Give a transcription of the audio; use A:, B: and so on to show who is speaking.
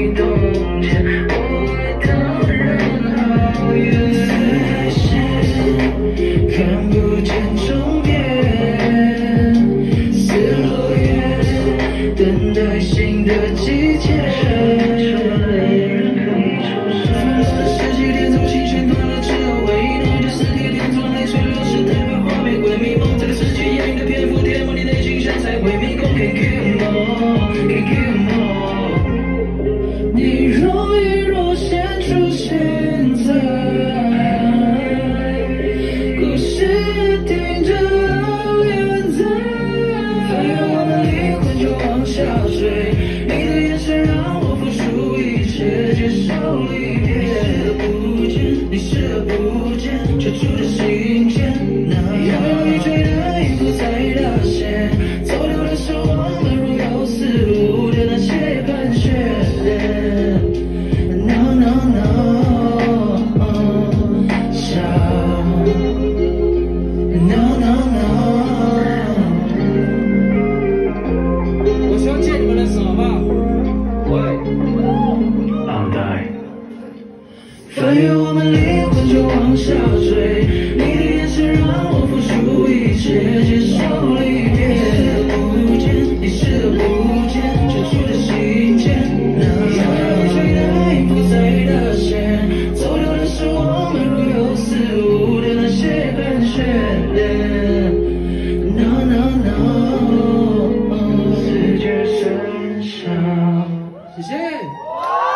A: 冻结，我当然好远，视线看不见终点，似落叶等待新的季节。你若隐若现出现在故事听着留恋在，翻越我们灵魂就往下坠，你的眼神让我付出一切，接受离别。你视而不见，却住着心间，摇摇欲坠的音符在大弦，走丢的是我们如有似无的那些盘旋。No no no， 笑 No no no，
B: 我需要借你们的手吗？喂。
A: 翻越我们灵魂就往下坠，你的眼神让我付出一切，接受离别。你视而不见，却住着心间，摇摇欲坠的音符在大弦，走丢的是我们如有似无的那些盘旋。No no no， 世界剩下，
B: 谢谢。